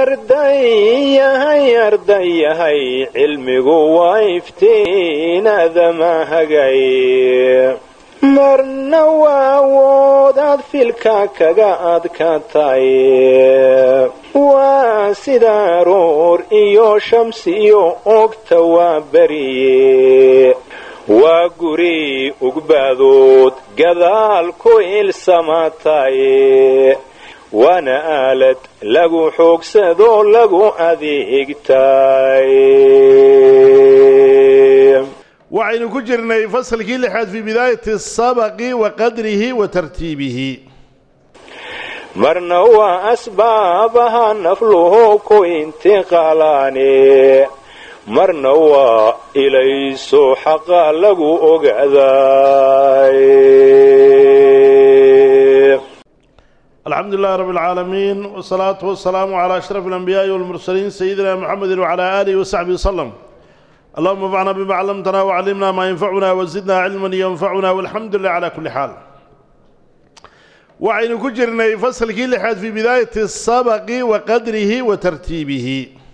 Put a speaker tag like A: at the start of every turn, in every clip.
A: ardayahay cilmigu waa iftiin aadama hagay marna waa awoodaad filka kaga adkaatay waa sida aroor iyo shamsi iyo ogta waa beriye waa guri ugbaadood gadaal ku ilsamatay waana aalad lagu xoogsado lagu adeegtay
B: waxaynu ku jirnay fasalkii lixaad fi bidaayati asabaqi wa qadrihi wa tartiibihi
A: marna waa asbaabaha nafluhu ku intiqaalaane marna waa ilayso xaqa lagu ogaaday
B: الحمد لله رب العالمين والصلاة والسلام على أشرف الأنبياء والمرسلين سيدنا محمد وعلى آله وصحبه وسلم اللهم انفعنا بما علمتنا وعلمنا ما ينفعنا وزدنا علما ينفعنا والحمد لله على كل حال وعين كجرنا يفصل كل حد في بداية السبق وقدره وترتيبه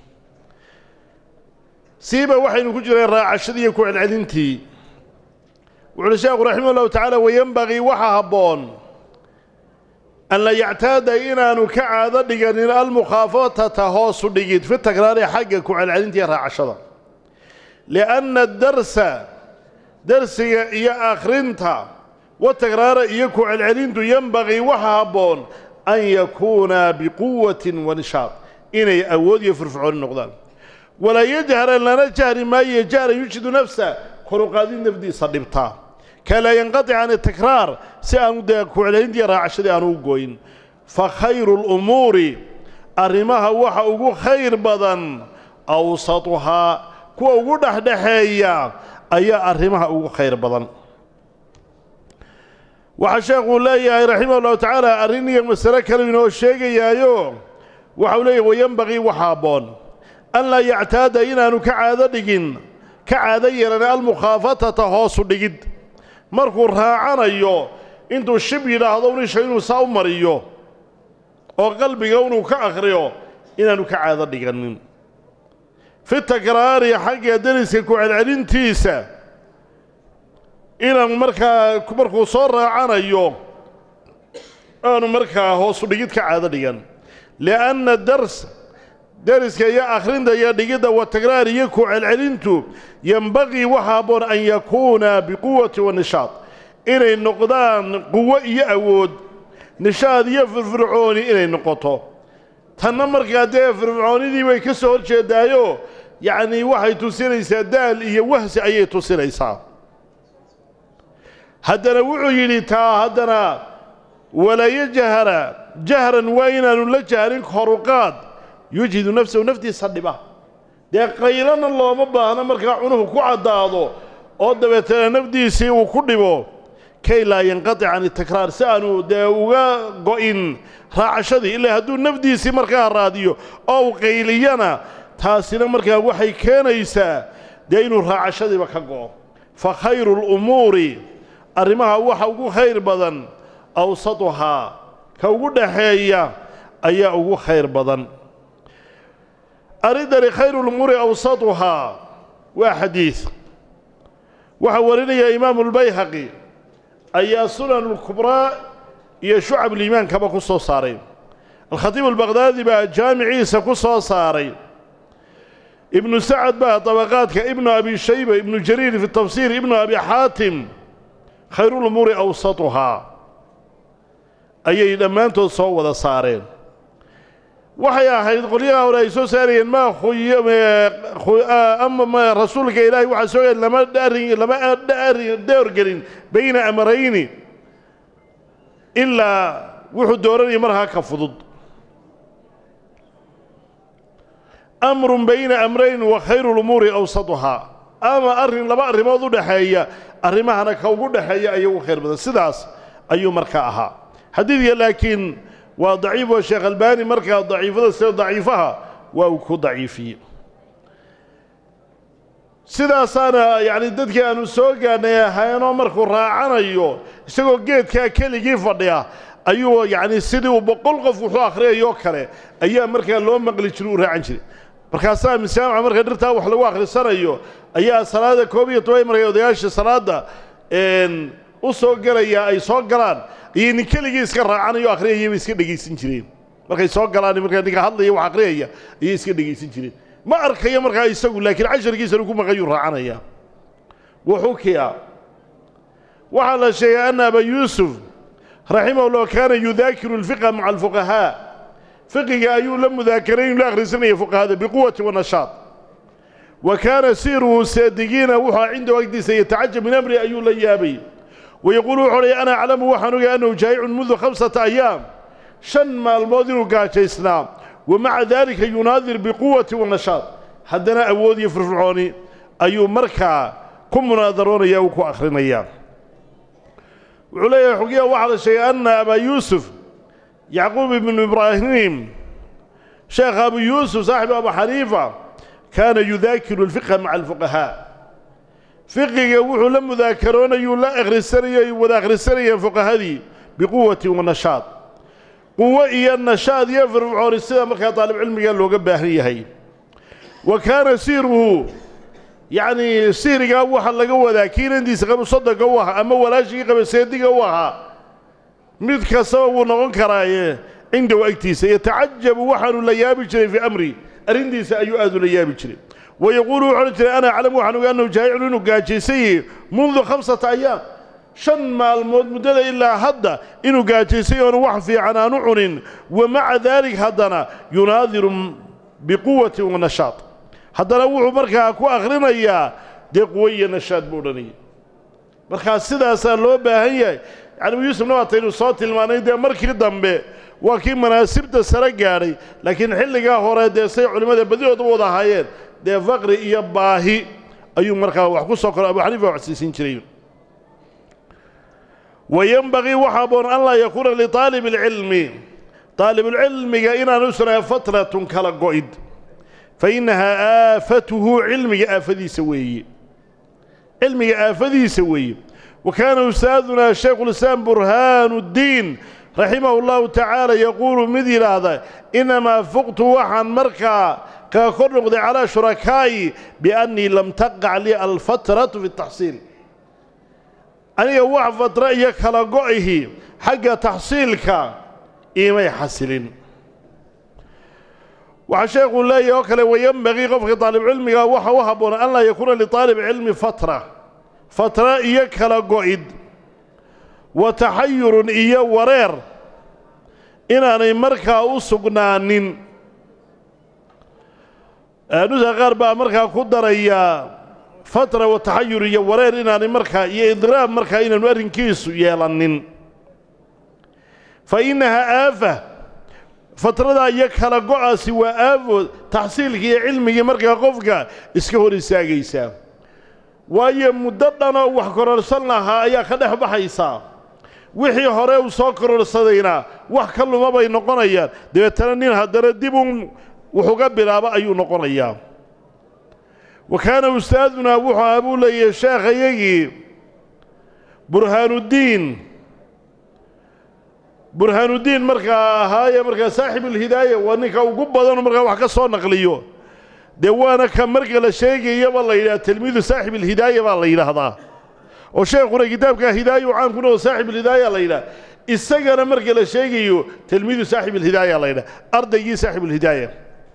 B: سيبا وحين كجرنا الراعشدية كوعن عدنتي وعلشاء رحمه الله تعالى وينبغي وحهبون أن لا يعتاد إنان كعادة لقنين المخافة هوس لقيت في التكرار حقك وعلى العلنتي راعشدة لأن الدرس درس يا آخرينتا والتكرار يكو على العلنتي ينبغي وحهبون أن يكون بقوة ونشاط إني أود يفرفعون النقدان ولا يجهر لنا جهر ما يجهر يجد نفسه خروقادين نفدي صدبتا كلا ينقطع عن التكرار سأنودك على إنديا راعشدي أنو قوين فخير الأمور أرمها وحا أقو خير بدن أوسطها كو أقو دحدحية أي أرمها أقو خير بدن وحشاق الله رحمه الله تعالى أرني مسألة كلمة الشيء يايو وحوليه وينبغي وحابون أن لا يعتاد إنانو كعادة يرنا المخافة هوسو لقد markuu raacanayo intuu shib yiraahdo unisha inuu saa u mariyo oo qalbiga inuu ka akhriyo inaanu ka caado dhiganin fi takraari xagga dariska ku celcelintiisa inaan markuu soo raacanayo aanu markaa hoos u dhigid ka caado dhigan lianna درسك يا آخرين ده يا دقيقة والتكرار يكو العلنتو ينبغي وحابون أن يكون بقوة والنشاط إلى النقدان قوة يأود نشاط يفرعوني إلى النقطة تنمر قادة فرعوني دي ويكسر شيء دايو يعني واحد تصير يسدال هي وهس أي تصير يسا هدنا وعي تا هدنا ولا يجهر جهرا وينا لجهر خروقات يجد نفسه ونفسه صدبه ده قيلنا الله مباهنا مركا عنه كعدادو او دبته نفديسي وكدبو كي لا ينقطع عن التكرار سانو ده uga go'in raacashadii ilaa haduu nafdiisi markaa raadiyo oo qeyliyana taasina markaa waxay keenaysaa de inuu raacashadiiba ka go'o fa khayrul umuri arimaha waxa ugu khayr badan awsatuha ka ugu dhaxeeya ayaa ugu khayr badan أريد خير الأمور أوسطها وحديث وحورنا يا إمام البيهقي أي سنن الكبرى يا شعب الإيمان كما قصوا صارين الخطيب البغدادي بقى جامعي سقصوا صارين ابن سعد بقى طبقات كابن أبي شيبة ابن جرير في التفسير ابن أبي حاتم خير الأمور أوسطها أي لما أنتم صوّد صارين waxay ahayd qoliyaha hore ay soo saarayeen ma ama rasuulka ilaahay waxa soo yeelay lama daargelin bayna amrayni illa wuxuu dooranay marha ka fudud amrun bayna amrayn wa khayrul umuri awsatuha ama arin laba arimood u dhaxeeya arimahana ka ugu dhaxeeya ayagu khayr badan sidaas ayuu markaa ahaa xadiidka laakiin وضعيف والشيخ الباني مركز ضعيفها وكو ضعيفي sidaas ana yani dadka aanu soo gaarnay hayno markuu raacanayo isagoo geedka keligii fadhiya ayuu yacni sidii uu boqol qof wuxuu akhriyayoo kale ayaa markaa loo maqli jiray u raacan jiray markaasaa misaamaca marka dhirtaa wax lagu akhrisanayo ayaa salaada 12 markay odayaasha salaada u soo galaya ay soo galaan iyo nin keligii iska raacanayo akhriyay iska dhageysan jireen markay soo galaan markaa ninka hadlaya wax akhriyaya iyo iska dhageysan jireen ma arkayo markaa isagu laakiin casharkiisa uu ku maqayo raacanaya وحكي وعلى شيء أن أبا يوسف رحمه الله كان يذاكر الفقه مع الفقهاء فقه أيو لم مذاكرين لا أغرسني فقه بقوة ونشاط وكان سيره سادقين وحا عنده وقت سيتعجب من أمر أيو ليابي ويقول حولي أنا أعلم وحنوك أنه جائع منذ 5 أيام شنما الماضي قاعد إسلام ومع ذلك يناظر بقوة ونشاط حدنا أودي فرعوني أيو مركع كم مناظرون يوكو آخرين أيام وعليه حقيقة واحد شيء أن أبا يوسف يعقوب بن إبراهيم شيخ أبو يوسف صاحب أبو حنيفة كان يذاكر الفقه مع الفقهاء فقه يوحو لم يذاكرون يولا أغرسرية وذا أغرسرية فقه هذه بقوة ونشاط قوة إيا النشاط يفرع رسالة مكا طالب علمي قال له قبه هي وكان سيره يعني سير قوها اللي قوها ذاكين اندي سقب صدق قوها أما ولا شيء قبل سيدي قوها مذكا سبب ونغن كرايه عنده وقتي سيتعجب وحن ليابي جري في أمري أرندي سأيؤذ ليابي جري ويقول أنا أعلم وحن أنه جايع لأنه قاجيسي منذ 5 أيام شن ما المدد إلا هدى إنه قاجيسي ونوحفي عن نعن ومع ذلك هدنا يناظر بقوة ونشاط haddana wuxuu markaa ku akhrinayaa dee quwaya nashaad buudhaniya markaa sidaasaa loo baahan yahay yani yuusufna waataynu soo tilmaanay dee markii dambe waa kii manaasibta sare gaadhay laakiin xilligaa hore dee say culimmada badidooda u wada ahaayeen dee faqri iyo baahi ayuu markaa wax ku soo koro abu xaniifa wax siisin jiray وينبغي وحابون أن لا يكون لطالب العلم طالب العلم إن نسرى فترة كلا قعد فإنها آفته علمي آفذي سوي علمي آفذي سوي وكان أستاذنا الشيخ الإسلام برهان الدين رحمه الله تعالى يقول مثل هذا إنما فقت وحن مركا كأخرج على شركائي بأني لم تقع لي الفترة في التحصيل أنا وحن فترة يكلقعه حق تحصيلك إيما يحصلين وعشان يقول لا يوكل وينبغي غفق طالب علمي وهبون أن لا يكون لطالب علم فترة يكل قعد وتحير إيا ورير إن أنا مركا أسقنان نزا غاربا مركا قدر إيا فترة وتحير إيا ورير إن أنا مركا إيا إضراب مركا إن نورين كيسو يالنين فإنها آفة فترة يكهلا قعاسي وآفو تحصيلك علمي مركا قفقا اسكهور الساقيسا وهي مددنا وحكر رسلناها ايا خدح بحيسا وحي هوريو سوكر رسدينا وحكالو ما بي نقونيا ديتنانين هدر ديبون وحقب لابا ايو نقونيا وكان أستاذنا وحا أبو لي الشيخ يجي برهان الدين مركا هاي مركا صاحب الهداية وانكا وقبضان مركا وحكا صور نقليو دوانا كان مركا لشيخ يبالله إلى تلميذ صاحب الهداية بالله إلى هذا وشيخنا كتابك هداية وعام كنه صاحب الهداية الله إلى السجن مركا لشيخ تلميذ صاحب الهداية الله إلى أرضي صاحب الهداية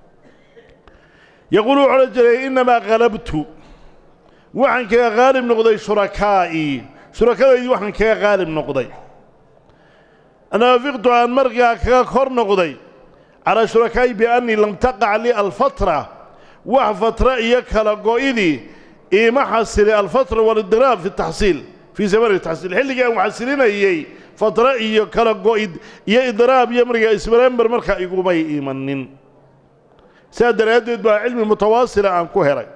B: يقولوا على الجري إنما غلبت وحن كغالب نقضي شركائي وحن كغالب نقضي أنا وافقت عن مرقى كخور نقضي على شركائي بأني لم تقع لي الفترة وفترة يكهل قوئذي ما حصل الفترة والاضراب في التحصيل في زمن التحصيل حين جاءوا محصلين إياي فترة يكهل قوئذ يا إضراب يا مرقى اسمرين برمرقى يقومي إيمانين سادر يدد علم متواصل عن كهري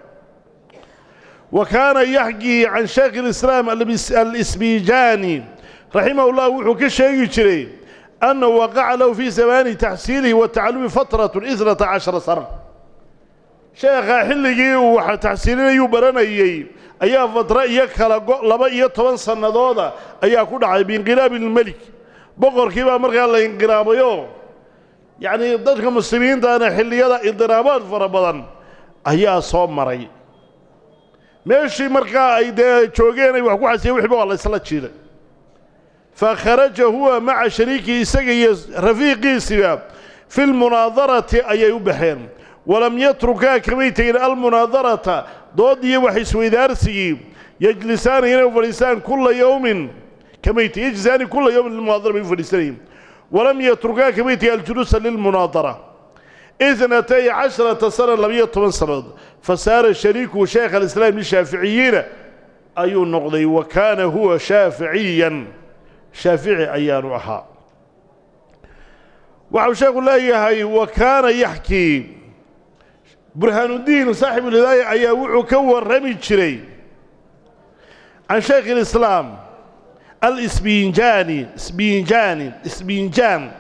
B: وكان يحكي عن شيخ الإسلام الإسبيجاني رحمه الله وحكي الشيء يجري أنه وقع له في زمان تحصيله والتعلم فترة 12 سنة شيخ حلقي وتحصيلنا يبرنا أيها فترة يكهل لبا 10 سنة دودا أيها كل بانقلاب الملك boqorkii baa markaa la inqilaabayo yacni dadka muslimiintaana xilliyada indiraabaad fara badan ayaa soo maray meeshii markaa ay dee joogeen ay wax ku xasiyeen wixii waa la isla jiiday fakharaja huwa maca shariikii isaga iyo rafiiqiisiba fi lmunaadarati ayay u baxeen walam yatrukaa kamay tegin almunaadarata doodiyo wax isweydaarsigii yajlisaani inay u fadhiistaan kulla yowmin kamay tegin yajlisaani kulla yowmin lilmunaadara bay u fadhiisanayeen walam yatrukaa kamay tegin aljuluusa lilmunaadara 12 سنة لم يطمن سنة فصار شريكه شيخ الإسلام للشافعيين أي نقضي وكان هو شافعيا شافعي أيان وحا وشيخ الله وكان يحكي برهان الدين صاحب الهداية أيوع كور رمي الشري عن شيخ الإسلام الإسبينجان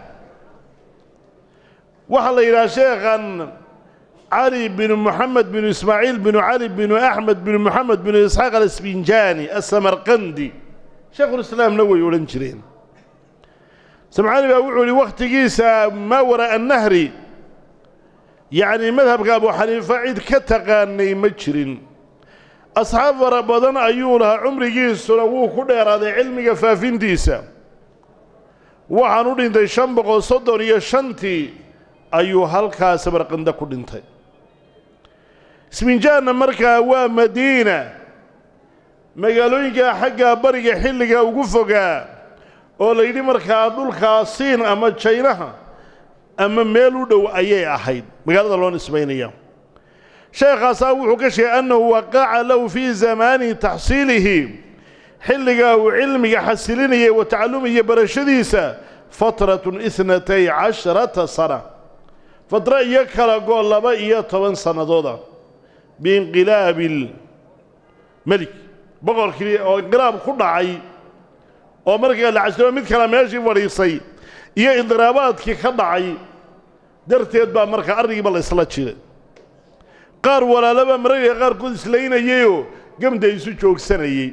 B: وحل إلى شيخا علي بن محمد بن إسماعيل بن علي بن أحمد بن محمد بن إسحاق الإسبينجاني السمرقندي شيخ الإسلام نوي ولنشرين سمعاني بأقول لوقت جيسا ما وراء النهر يعني مذهب أبو حنيفة عيد كتغاني مجرين أصحاب رمضان أيولها عمري جيس لو كل هذا علمي فافين ديسا وحنود دي شنبق وصدر يشنتي أيو هلكا سمرقند كدنتي اسبنجان مركا ومدينة مقالوينكا حقا بريقا حلقا وقفقا وليدي مركا دولكا صين أما تشينها أما ميلو دو أيي أحيد مقالة اللون اسمينيا شيخ أصاوح كشي أنه وقع له في زمان تحصيله حلقا وعلمي حسليني وتعلمي برشديسة فترة 12 سنة فترة يكلا قول لبا إيا 8 سنة دودا بانقلاب الملك بقول كلي أو انقلاب خدعي أو مركا لعشتوا مثل كلام يجي وريصي إيا إضرابات كي خدعي درتيد با مركا أرقي بالله صلاة شيء قار ولا لبا مركا قار قدس لينا ييو قم دايسو جوك سنة يي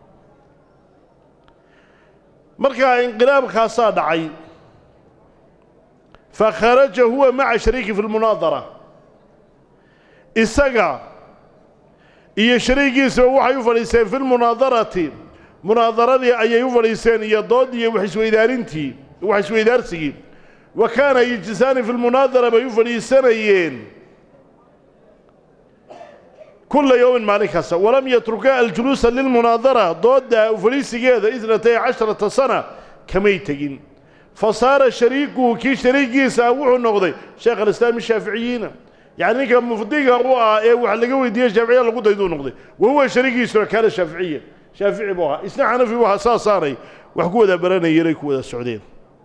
B: مركا انقلاب خاصة دعي فخرج هو مع شريكه في المناظرة إساقا إيا شريكي سوى يفلسين في المناظرة مناظرة أي يفلسين يضاد وحسو إدارتي وكان يجلسان في المناظرة بيفلسين كل يوم مالك هسا ولم يتركا الجلوس للمناظرة ضد وفليسي هذا 12 سنة كميتين فصار شريكه كي شريكي ساوحه النقضي شيخ الإسلام الشافعيين يعني كان مفضيقه هو وحلقوا يديه الشافعية لقود يدون نقضي وهو شريكي سورة كان الشافعية شافعي بوها إسنا حنفي بوها صاري وحكوا ذا برانا يريكوا ذا السعودين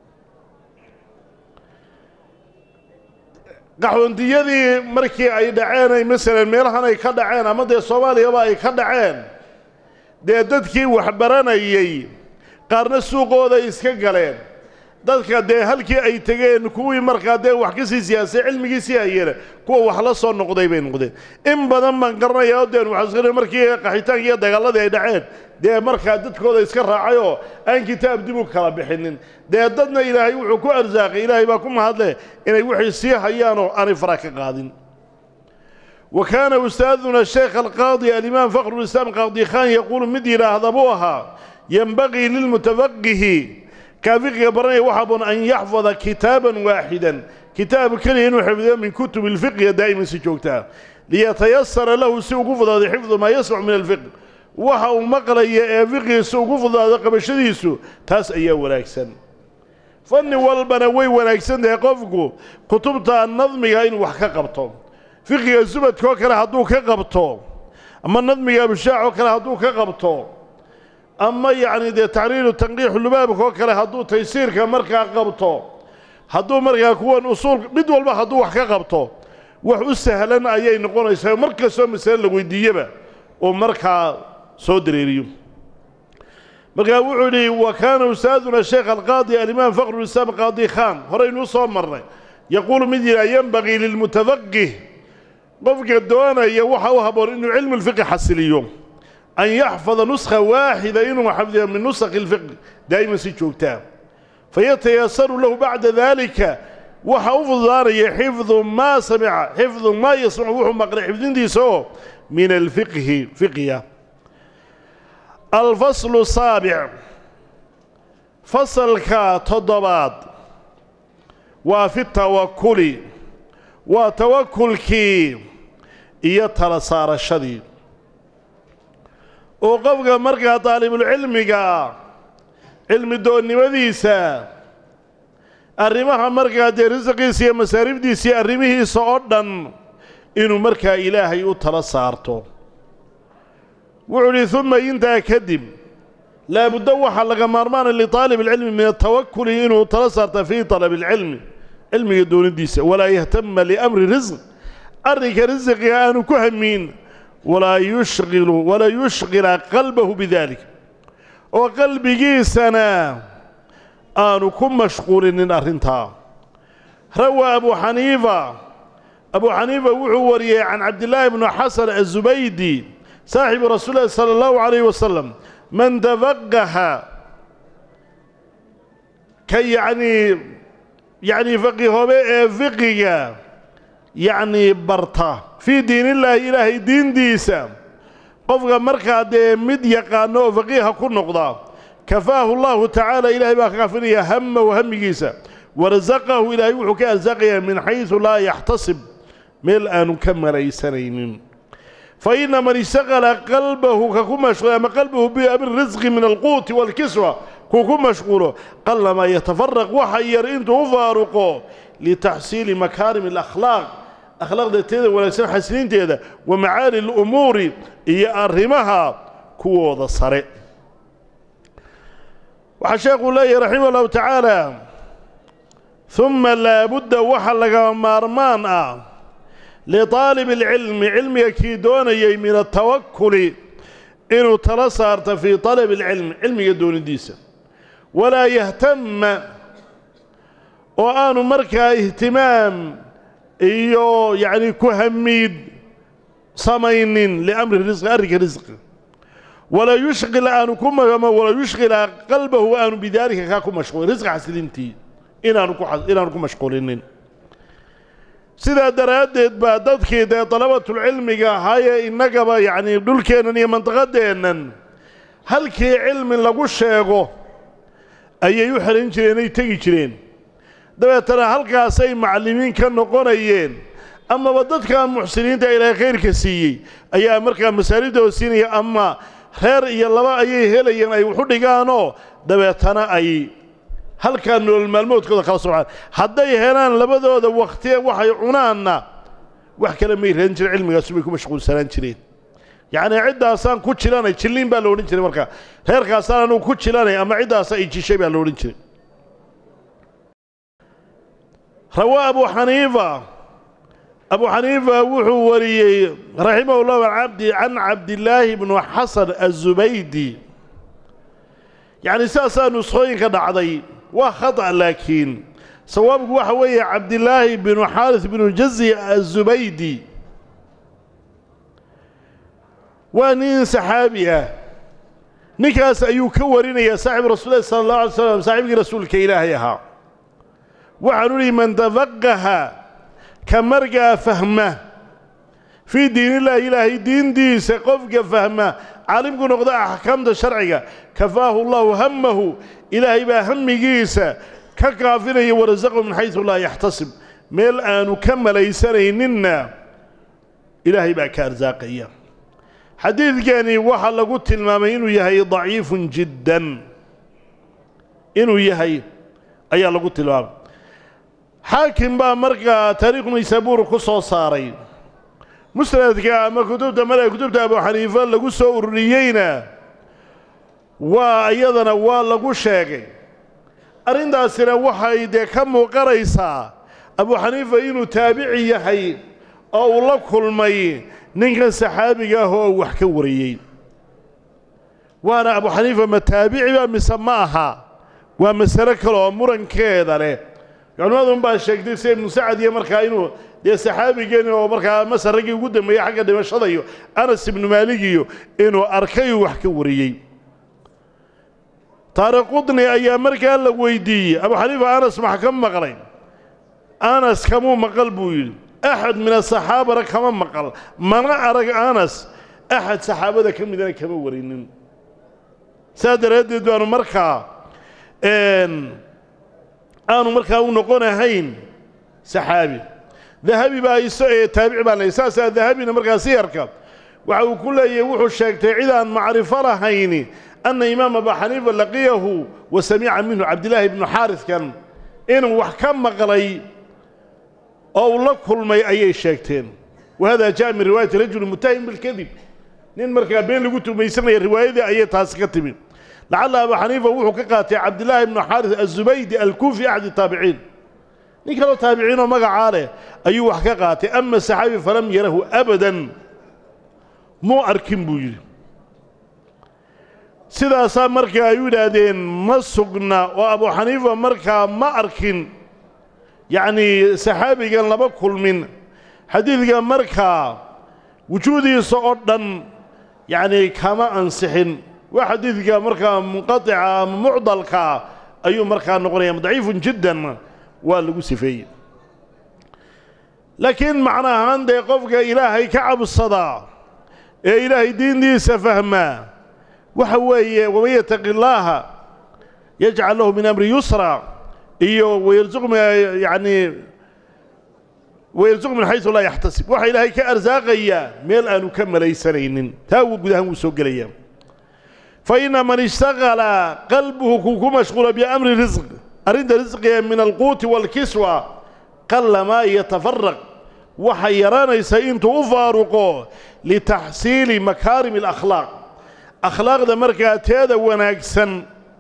B: qaxoondiyadii markii ay dhaceen مثلا meelahan ay ka dhaceen ama de Soomaaliya ay ka dhaceen de dadkii wax baranayay qaarna suuqooda iska galeen dadka de halkii ay tageen kuwii markaa de wax ka siyaasay cilmigiisii ayeen kuwa wax la soo noqday bay noqdeen in badan man qarnayaa de wax soo markii qaxitaan iyo dagaaladii ay dhaceen de markaa dadkooda iska raacayo aan kitaab dib u kala bixinin de dadna ilaahay wuxuu ku arsaaqay ilaahay baa ku mahadle inay wixii sii hayaano aan faraka qaadin وكان أستاذنا الشيخ القاضي الإمام فخر الإسلام قاضي خان يقول مدير هذبوها ينبغي للمتفقه كافق برني وحب أن يحفظ كتابا واحدا كتاب كله حفظه من كتب الفقه دائما سجوكتها ليتيسر له سوق فضل حفظ ما يسمع من الفقه وحاو مقرأ فقه سوق فضل قبل شديسه تاس أيه وراكسن فني والبنوي وراكسن ده قفقه كتبتها النظمية إن وحكا قبطه فقه الزبد كوكرا هدو كقبطه أما النظمية بالشاع كوكرا هدو كقبطه أما يعني ده تعرير وتنقيح اللباب كوكرا هدو تيسير كمركا قبطه هدو مركا كوان أصول بدول ما هدو وحكا قبطه وحو سهلنا أيي نقول يسوي مركا سو مثال لو يديبه ومركا صدريريو مركا وعلي وكان أستاذنا الشيخ القاضي الإمام فخر الإسلام قاضي خان هرين وصوم مرة يقول مدير ينبغي للمتفقه قفك الدوانة يوحى وهبور إنه علم الفقه حسل اليوم أن يحفظ نسخة واحدة إنه حفظها من نسخ الفقه دائما سيشوكتها فيتيسر له بعد ذلك وحفظ داري حفظ ما سمع حفظ ما يسمع وحو مقرأ حفظين دي سو من الفقه فقه. الفصل السابع فصل كتضباط وفي التوكل وتوكل كي يترى صار الشديد وقفق مرقى طالب العلم علم الدون وديسا arrimaha markaa dee risqiisa iyo masaarifdiisa arrimihiisa oo dhan inuu markaa ilaahay u tala saarto. wuxuu yidhi uma intaa kadib laabudda waxaa laga maarmaana litaalib alcilmi min atawakuli inuu tala saarta fii talabi alcilmi cilmiga doonidiisa walaa yahtama liamri risq arrinka risqiga aanu ku hamiin walaa yushqila qalbahu bidalik oo qalbigiisana aanu ku mashquulinin arrintaa. rawaa abu xaniifa wuxuu wariyey can cabdillaahi bni xasan azubaydi saaxibu rasuulillahi sala allahu calayhi wasalam man tafaqaha ka yacni faqihoobe ee fiqiga yacni barta fii diinillaahi ilaahay diintiisa qofka markaa dee mid yaqaano oo faqiiha ku noqda كفاه الله تعالى إلهي باكافنيا همه وهمجيسا ورزقه إلهي وحكى أرزقيا من حيث لا يحتصب ملء نكمل سنين. فإن من اشتغل قلبه ككم مشغول أما قلبه بالرزق من القوت والكسوة ككم مشغوله قل ما يتفرق وحير انت وفارقه لتحصيل مكارم الأخلاق أخلاق تيدا ولا سن حسنين تيدا ومعالي الأمور يأرمها كوض الصريح. وحشاق الله رحمه الله تعالى ثم لا بد وحلق مارمان لطالب العلم علم يكيدوني من التوكل إنه تلصارت في طلب العلم علم يدون ديسة ولا يهتم وآن مركا اهتمام يعني كهميد صمين لأمر الرزق أرك رزق ولا يشغل ولا يشغل قلبه وأن بذلك كاكم مشغول رزق حسلينتي إن أنكم مشغولين سيدا درادت بعدد كده طلبة العلم هاي النقبة يعني دول كينن منطقتين هل كي علم لغو شيغو أي يحرين جرين تيجي جرين دابا ترى هل كاسي معلمين كانوا قريين أما بدد كان محسنين دا إلى غير كسيي أي أمريكا مساريد وسينية أما خير يلا أيه هلا أي وحدي كانوا دبتنا أي هل كانوا الملموت كذا خلاص سبحان حدا يهران لبدو ذا وقتين وحي عنانا وحكي لما يرنج العلم يسويكم مشغول سنين شرين يعني عدة أصلا كوتشلاني تشلين بالورين شرين مركا خير كاسان أنو كوتشلاني أما عدة أصلا يجي شيء بالورين شرين. رواه أبو حنيفة وحوري رحمه الله عن عبد الله بن حسن الزبيدي يعني ساسا نسخين كان عضي وخطأ لكن صوابه وحوي عبد الله بن حارث بن جزي الزبيدي ونين سحابية نكاس أيوكورين يا صاحب رسول الله صلى الله عليه وسلم صاحب رسولك إلهيها وعنوني من تفقها كمرقى فهمه في دين الله إلهي دين دي سقفك فهمه عالم نقضى أحكام الشرعية كفاه الله همه إلهي بهم جيسا ككافره ورزقه من حيث لا يحتسب ميل آن كمل يسريننا إلهي بك أرزاقية. حديث كاني وحل قلت المامين يهي ضعيف جدا إنه يهي أي الله قلت المامين حاكم با مرقى تاريخ نيسابور كسو صاري مسندك ما كتبت ملا كتبت أبو حنيفة لقو سوريينا وأيضا لقو شاقي أرين داسنا وحي دي كم وقريسا أبو حنيفة إنو تابعي يحي أو لكل مي ننكن سحابي هو وحكوريين وأنا أبو حنيفة متابعي ومسماها ومسرك له مرن كذا له يعني هذا من بعد شيء سيد مساعد يمركها إنه دي صحابي جاني ومركها مسا رجي قدام يا حاجة دمشق ضيو أنس بن مالك إنه أركي وحكي وريي daaraqutni ayaa markaa la weydiiyey abu xaniifa anas maxa ka maqlay anas kamuu maqal buu yidhi axad min asaxaabana kama maqal mana arag anas axad saxaabada ka midana kama warinin saa daraaddeed baanu markaa aanu markaa u noqonahayn saxaabi dahabi baa taabici baan leeyahay saasaa dahabina markaa siyarka waxa uu ku leeyahay wuxuu sheegtay cid aan macrifo lahayni anna imaam abu xaniifa laqiyahu wa samica minhu cabdillaahi ibnu xaariskan inuu wax ka maqlay oo uu la kulmay ayay sheegteen wahada jaa min riwaayati rajuli mutahim bilkadib nin markaa been lagu tumaysanaya riwaayadii ayay taasi ka timi lacalla abu xaniifa wuxuu ka qaatay cabdillaahi ibnu xaaris azubaydi alkuufi axad taabiciin nin kaloo taabiciinoo magacaa leh ayuu wax ka qaatay ama saxaabi falam yarahu abadan muu arkin buu yidhi sidaasaa markaa ay u yidhaahdeen ma sugna oo abu xaniifa markaa ma arkin yacnii saxaabigan lama kulmin xadiidka markaa wujuudiisa oo dhan yacnii kama ansixin waa xadiidka markaa munqatica ama mucdalkaa ayuu markaa noqonaya daciifun jiddan waa lagu sifeeyey laakiin macna ahaan dee qofka ilaahay ka cabsadaa ee ilaahay diintiisa fahmaa waxa weeye waman yataqi illaaha yajcal lahu min amri yusra iyo wayarzuq min xaysu laa yaxtasib waxa ilaahay ka arsaaqayaa meel aanu ka malaysanaynin taa wuu gudahaan wuu soo gelayaa fa ina man ishtaqala qalbuhu kuu ku mashquula biamri risq arrinta risqiga min alquuti waalkiswa qalla maa yatafaraq waxay yaraanaysaa intuu u faaruqo litaxsiili makaarim alakhlaaq akhlaaqda markaa teeda wanaagsan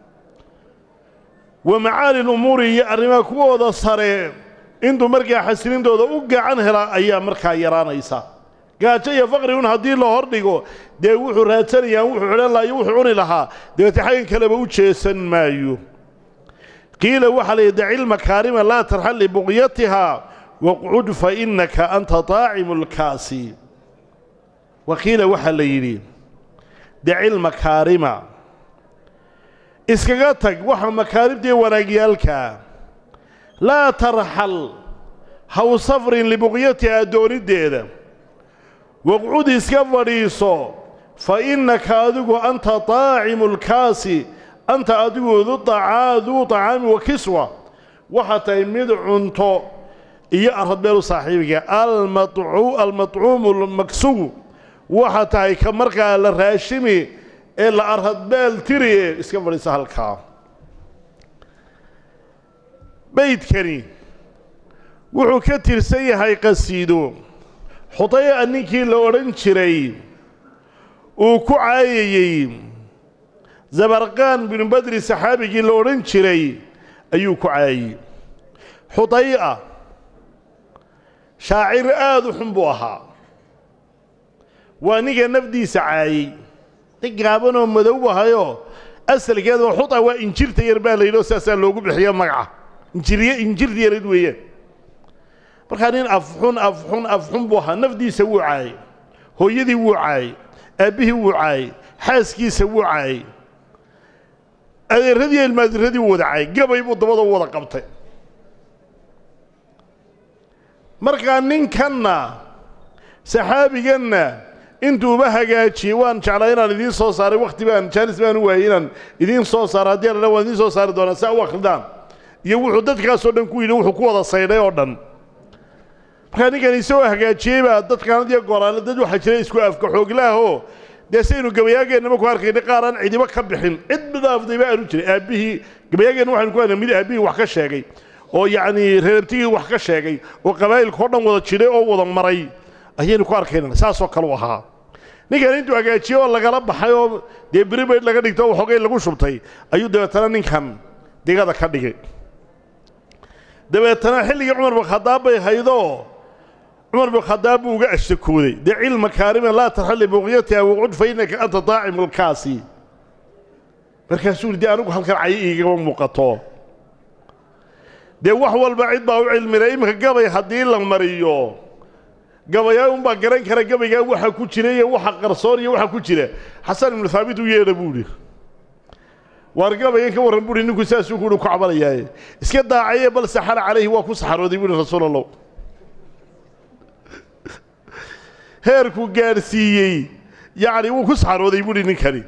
B: wa macaali lumuuri iyo arrimaha kuwooda sare intuu markaa xasilintooda u gacan helaa ayaa markaa yaraanaysa gaajo iyo faqri un haddii la hordhigo dee wuxuu raadsanayaa wuxuu xidhan lahaa iyo wuxuu cuni lahaa dabeete xaggan kaleba u jeesan maayo qiila waxaa la yidhi daci lmakaarima laa tarxal libuqyatihaa waqcud fa innaka anta taacimu lkaasi wa qiila waxaa la yidhi daci lmakaarima iskaga tag waxa makaarimtee wanaagyaalkaa laa tarxal haw safrin libuqyatihaa dooniddeeda waqcud iska fadhiiso fa innaka adigu anta taacimu lkaasi anta adigu duu طacaami wa kiswa waxaa tahay mid cunto iyo aradbeelu saaxiibiga almaطcuumu lmaksugu waxaa tahay ka markaa la raashimi ee la aradbeel tiri iska fadhiisa halkaa baydkani wuxuu ka tirsan yahay qasiido xudaya ninkii la odhan jiray uu ku caayayey zabarqaan binu badri saxaabigii la odhan jiray ayuu ku caayey xudaya shaacir aad u xun buu ahaa waa ninka nafdiisa caayey nin gaabanoo madow ahayoo asalkeedaba xuda waa injirta yar baa la yidhi oo saasaa loogu bixiyo magaca injirta yarid weeyaan markaa nin afxun buu ahaa nafdiisa wuu caayey hooyadii wuu caayey aabbihii wuu caayey xaaskiisa wuu caayey adeeradii ilmaadiradii wuu wada caayey gabay buu dabada u wada qabtay markaa ninkanna saxaabiganna intuuba hagaajiyey waan jeclaa inaan idiin soo saaray wakhti baan jaalis baan u waayey inaan idiin soo saaro haddii alla waan idiin soo saari doonaa saa u akhridaan iyo wuxuu dadkaasoo dhan ku yidhi wuxuu ku wada saydhay oo dhan markaa ninkan isagoo hagaajiyey baa dadkaan hadiyo goraale dad waxaa jira isku afka xooglaahoo dee saynu gabayaageenna marku arkayna qaar aan cidiba ka bixin cid midaafdayba aanu jiray aabbihii gabayaageenna waxaynu ku haynaa mid aabbihii wax ka sheegay oo yacnii reerabtigii wax ka sheegay oo qabaa'ilka oo dhan wada jiray oo wada maray ayaynu ku arkaynaa saasoo kale u ahaa ninkan intuu hagaajiyey oo lagala baxay oo dee beribayd laga dhigto oo waxoogay lagu shubtay ayuu dabeetana ninkan digada ka dhigay dabeetana xilligii cumar bin khadaab bay haydoo cumar bin khadaab buu uga ashtakooday daci lmakaarima laa tarxal libuqyatiha waqcud fa innaka anta taacimu lkaasi markaasuu yidhi dee anigu halkan cayi igama muuqato dee wax walba cid baa u cilmila iminka gabay haddii la mariyo gabayaa unbaa garan kara gabaygaa waxa ku jira iyo waxa qarsoon iyo waxa ku jira xasan ibnu haabit u yeedha buu idhi وارقبين كورن بوري نكو ساسو كودو كعبلياي اسكا داعيه بل سحر عليه واكو سحرودي بوري رسول الله هيركو غارسيي يعني وكو سحرودي بوري نكري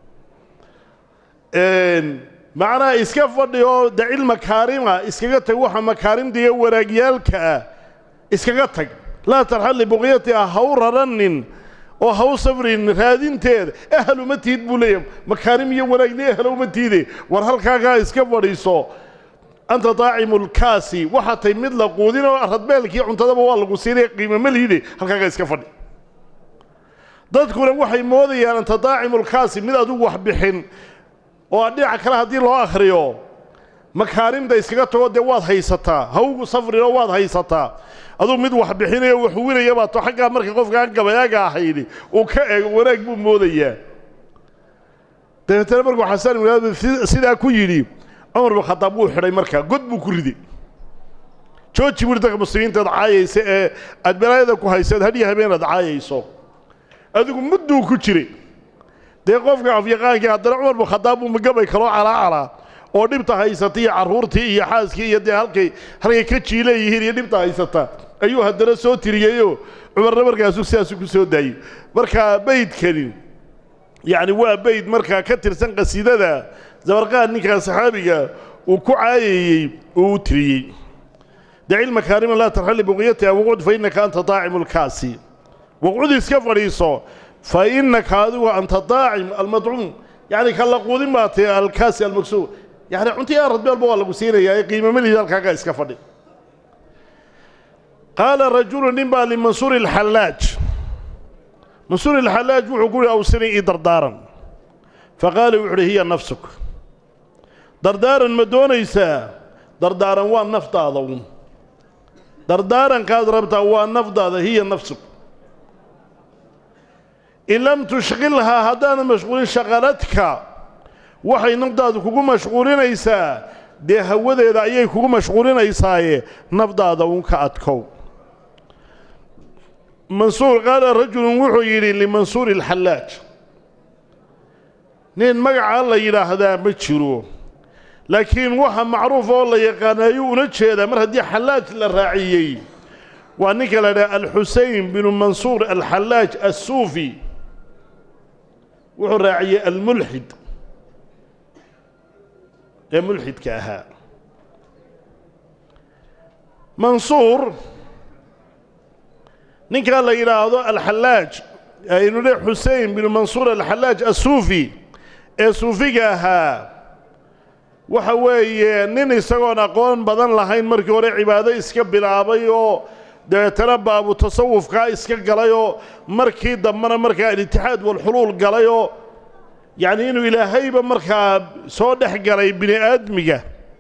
B: معنا اسكا فديو دعي المكارم اسكا تاغ وخا مكارم دي وراغيالكا اسكا تاغ لا ترحل بقيتها هوررنن oo haw safrin raadinteed ahlu ma tiid buleeyam makaarim iyo wanaagna ahlu ma tiide war halkaaga iska fadhiiso anta taa'imul kaasi waxa tay mid la qoodin oo radbeelkii cuntadaba waa lagu siinay qiimo ma liide halkaaga iska fadhi dadkuna waxay moodayaan anta taa'imul kaasi mid adu wax bixin oo dhinaca kale hadii loo akhriyo makaarimda iskaga tago de waad haysataa hawgu safrin oo waad haysataa aduu mid wax bixinayo wax wiinaya baa to xagga markii qofka gabayaaga ahaydi oo ka eego wanaag buu moodaya deetana markuu xasan walaad sida ku yiri Umar bin Khattab uu xiray marka god buu ku riday jooji wiirta muslimiinta caayaysa ee adbalaayada ku haysad hadii habeenad caayayso adigu muddo ku jiray de qofka afyaqaanka hadana Umar bin Khattab uu magabay karo ala oo dhibta haysatay caruurtii iyo xaaskii iyo halkay ka jiileeyeen iyo dhibta haysata ayuu hadana soo tiriyeeyo Umar markaas uu siyaasad ku soo daayay marka baydkani yani waa bayd marka ka tirsan qasiidada zawarqaan ninka saxaabiga uu ku caayay uu tiriyay da'il makaarim la tarhal buqiyati waqud fa innaka anta taa'imul kaasi waqud iska fariiso fa innaka adu anta taa'im al mad'um yani kala qudin ma ta al kaasi al maksub يعني أنت يا رب البوال لقسينا يا قيمة من هذا الكاكا إسكافدي قال رجل نبى لمنصور الحلاج منصور الحلاج وحقول أوصني دردارا فقال وعلي هي نفسك دردارا مدون يسا دردارا وان نفط هذا دردارا كادربتا وان نفط هذا هي نفسك إن لم تشغلها هدانا مشغولين شغلتك waxay nafdaadu kugu mashquulinaysaa de hawadeeda ayay kugu mashquulinaysaa nafdaada uu ka adkow mansuur qala rajul wuxuu yiri li mansuur al hallaj nin magaca la yiraahdaa ma jiro laakiin waxa macruuf oo la yaqaanayo una jeeda mar hadii hallaj la raaciyay waa ninka la yiraahdo al Husayn bin Mansuur al Hallaj as-Sufi wuxuu raaciyay al mulhid ملحد كاها منصور نكا لا يراهدو الحلاج انو له حسين بن منصور الحلاج الصوفي الصوفي كاها waxa weeye nin isagoon aqoon badan lahayn markii hore cibaado iska bilaabay oo deetana baabu tasawufka iska galay oo markii dambana markaa iltihaad wal hulul galay oo يعني إنه إلهي بمركا صادح قري بني آدمية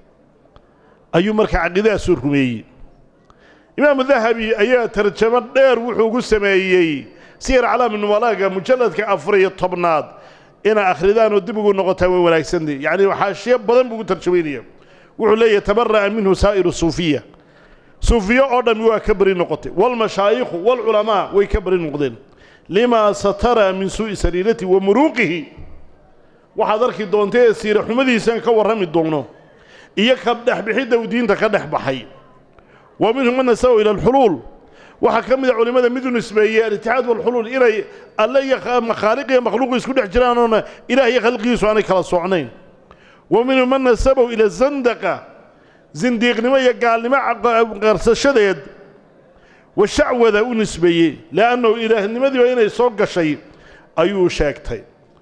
B: أيو مركا عقيدة سوركمي إمام الذهبي أيها ترجمة دير وحوق السمائي سير على من ولاقة مجلد كأفري الطبنات إنا أخردان ودبقوا النغطاوي ولا يسندي يعني وحاشية بضن بقوا ترجمينية وعلي يتبرأ منه سائر الصوفية صوفية أردم يكبر النقطة والمشايخ والعلماء ويكبر النقطين لما سترى من سوء سريرته ومروقه وحضرك دونتي سير حمديسان ka warami doono iyo ka dhaxbixida diinta ka dhaxbaxay ومنهم من سوى الى الحلول waxa kamid culimada mid nisbeeyay al-ittihad wal hulul inay alla makhaliq iyo makhluuq isku dhex jiraan oo ilaahay khalqiisu aanay kala socnayn ومنهم من سبوا الى الزندقه زنديقnimo iyo gaalnimo qarsashadeed وشعوذ ونسبيه لانه ilaahnimadu inay soo gashay ayuu sheegtay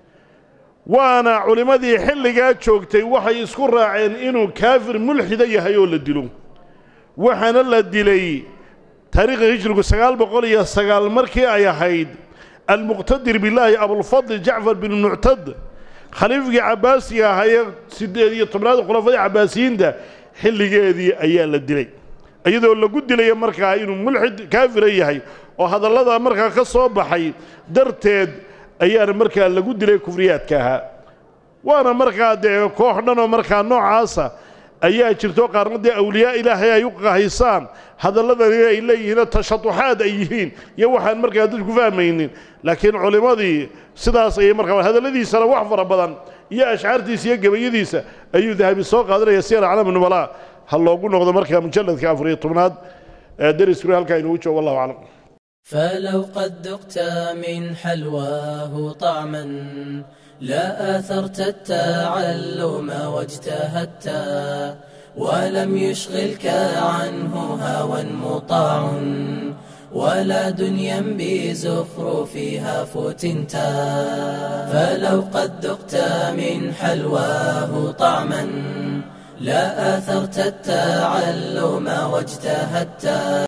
B: وانا علماء حلقا جوجتي waxay isku raaceen inuu kaafir mulhid yahay oo la dilo waxana la dilay taariikhda hijriga 909 markii ay ahayd al-muqtadir billahi abu al-fadl ja'far bin mu'tad khaliifkii Abbaasi ahaa 18 khulafada Abbaasiyiinta xilligeedii ayaa la dilay iyadoo lagu dilay markaa inuu mulhid kaafir yahay oo hadallada markaa ka soo baxay darteed ayaa markaa lagu dilay kufriyaadka waana markaa de koox dhan oo markaa noocaasa ayaa jirto qaarnada awliyaa ilaahay ay u qahaysaan hadalladani ay leeyihiin tashatuxaad ay yihiin iyo waxaan markaa dadku fahmaynin laakiin culimadii sidaas ay markaa hadalladiisana wax fara badan يا أشعارتيس يا قبيديس أيو ذهبي سوق هذا يسير على من ولا هلا قلنا هذا مركز مجلد كافرية طمناد درس كل هالكائن والله أعلم.
C: فلو قد ذقت من حلواه طعما لا آثرت التعلم واجتهدت ولم يشغلك عنه هوى مطاع ولا دنيا بزخرفها فتنتا. فلو قد ذقت من حلواه طعما لا آثرت التعلم واجتهدت.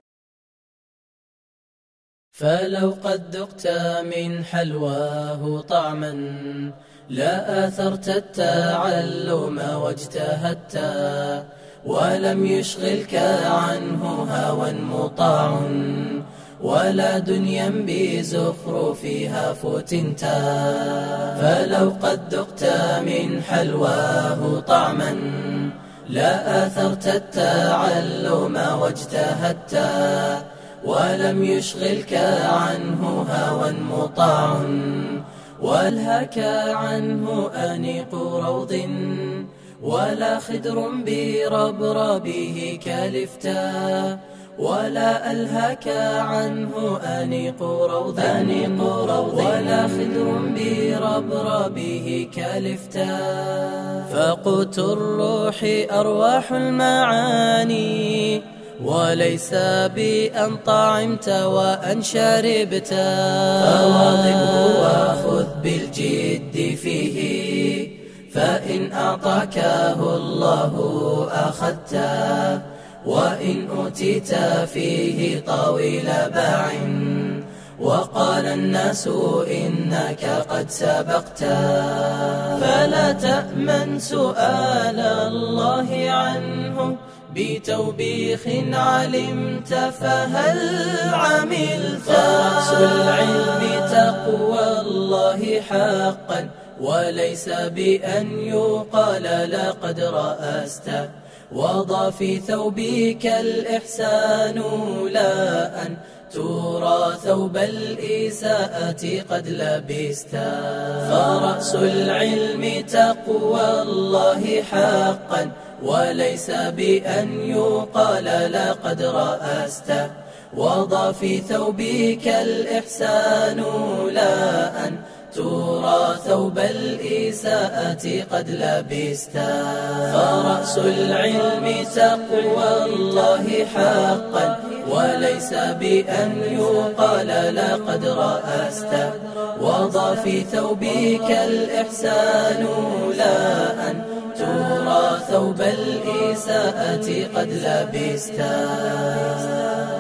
C: فلو قد ذقت من حلواه طعما لا آثرت التعلم واجتهدت ولم يشغلك عنه هوى مطاع ولا دنيا بزخرفها فتنتا. فلو قد ذقت من حلواه طعما لا آثرت التعلم واجتهدت ولم يشغلك عنه هوى مطاع والهك عنه أنيق روض ولا خدر بربربه كالفتا ولا ألهك عنه أنيق روض ولا خدر بربربه كالفتا. فقوت الروح أرواح المعاني وليس بأن طعمت وأن شربت. فواظبه وخذ بالجد فيه فإن أعطاكه الله أخذته وإن أوتيت فيه طويل باع وقال الناس إنك قد سبقت. فلا تأمن سؤال الله عنه بتوبيخ علمت فهل عملت. فرأس العلم تقوى الله حقا وليس بأن يقال لقد رأست وضع في ثوبك الإحسان لا أن ترى ثوب الإساءة قد لبست. فرأس العلم تقوى الله حقا وليس بأن يقال لقد رأست وضع في ثوبك الإحسان لا أن ترى ثوب الإساءة قد لبست. فرأس العلم تقوى الله حقا وليس بأن يقال لقد رأست وضع في ثوبك الإحسان لا أن ترى ثوب الإساءة قد لبست.